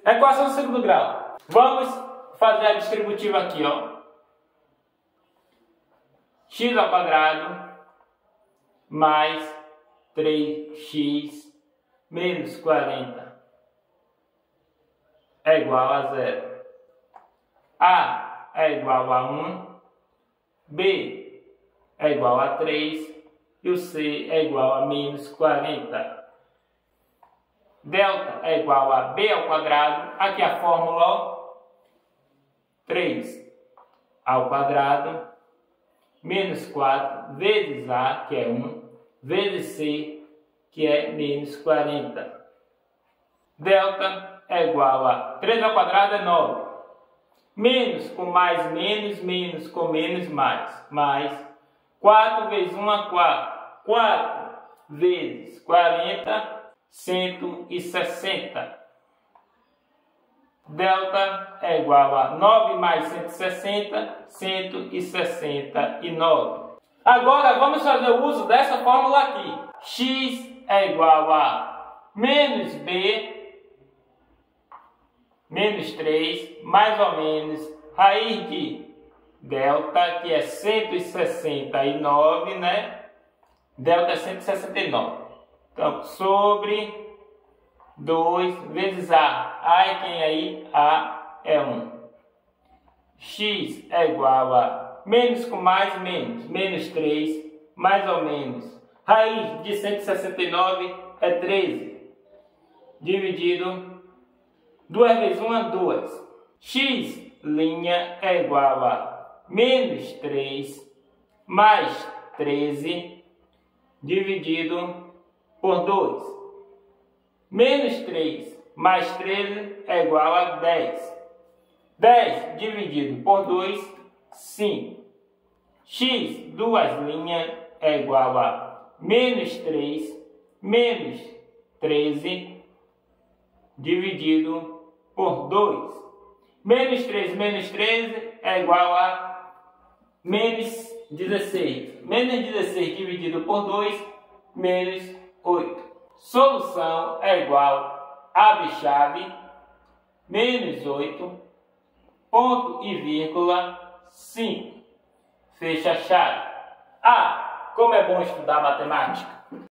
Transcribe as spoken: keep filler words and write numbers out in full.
Equação do segundo grau. Vamos fazer a distributiva aqui, ó. X ao quadrado mais três x menos quarenta é igual a zero. A é igual a um, B é igual a três e o C é igual a menos quarenta. Delta é igual a B ao quadrado, aqui a fórmula, ó, três ao quadrado menos quatro vezes A, que é um, vezes C, que é menos quarenta. Delta é igual a três ao quadrado é nove. Menos com mais, menos, menos com menos, mais. Mais quatro vezes um é quatro. quatro vezes quarenta, cento e sessenta. Delta é igual a nove mais cento e sessenta, cento e sessenta e nove. Agora vamos fazer o uso dessa fórmula aqui. X é igual a menos B, menos três, mais ou menos, raiz de delta, que é cento e sessenta e nove, né? Delta é cento e sessenta e nove. Então, sobre dois vezes A. A é quem aí? A é um. X é igual a menos com mais, menos. Menos três, mais ou menos. Raiz de cento e sessenta e nove é treze. Dividido duas vezes um é duas. X' é igual a menos três mais treze dividido por dois. Menos três mais treze é igual a dez. dez dividido por dois, cinco. X, duas linhas, é igual a menos três menos treze dividido por dois. Menos três menos treze é igual a menos dezesseis. Menos dezesseis dividido por dois, menos oito. Solução é igual a B-chave, menos oito, ponto e vírgula, cinco. Fecha a chave. Ah, como é bom estudar matemática!